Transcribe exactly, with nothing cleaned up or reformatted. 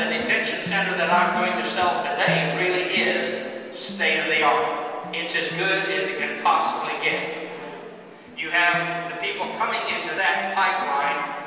the detention center that I'm going to sell today really is state-of-the-art. It's as good as it can possibly get. You have the people coming into that pipeline